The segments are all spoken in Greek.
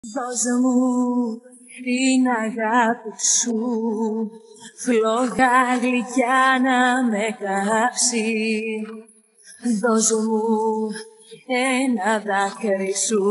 Δώσε μου την αγάπη σου, φλόγα γλυκιά να με κάψει. Δώσε μου ένα δάκρυ σου,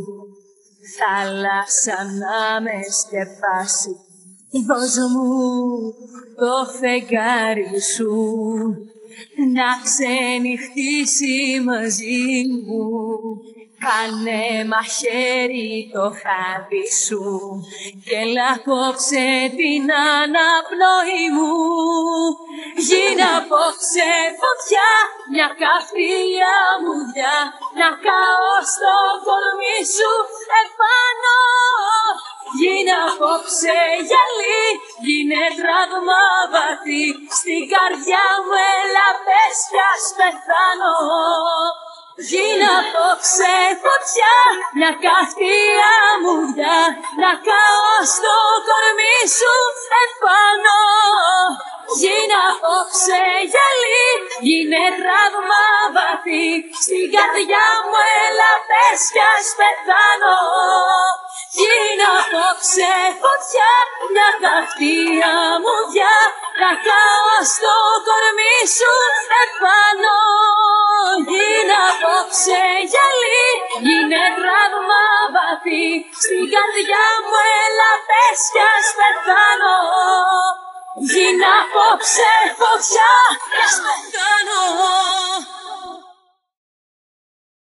θάλασσα να με σκεπάσει. Δώσε μου το φεγγάρι σου, να ξενυχτήσει μαζί μου. Κάνε μαχαίρι το χάδι σου και λακόψε την αναπνοή μου. Γίνε απόψε φωτιά, μια καυτή αμμουδιά, να καώ στο κορμί σου επάνω. Γίνε απόψε γυαλί, γίνε τραύμα βαθύ, στην καρδιά μου έλα πες κι ας πεθάνω. Γίνε απόψε φωτιά, μια καυτή αμμουδιά, να καώ στο κορμί σου επάνω. Γίνε απόψε γυαλί, γίνε τραύμα βαθύ, στην καρδιά μου έλα πες κι ας πεθάνω. Γίνε απόψε φωτιά, μια καυτή αμμουδιά, να καώ στο κορμί σου επάνω. Γίνε απόψε γυαλί, γίνε τραύμα βαθύ, στην καρδιά μου έλα πες κι ας πεθάνω. Γίνε απόψε φωτιά κι ας πεθάνω.